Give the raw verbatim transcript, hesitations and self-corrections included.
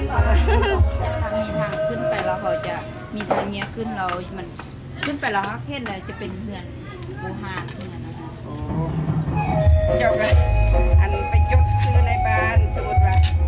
ทางนี้ทางขึ้นไปแล้วเขาจะมีทางเนี้ยขึ้นเรามันขึ้นไปแล้วเห็นเลยจะเป็นเฮือนบูฮาเฮือนนะคะโอ้เจ้าก็อันไปจดซื้อในบ้านสมมติว่า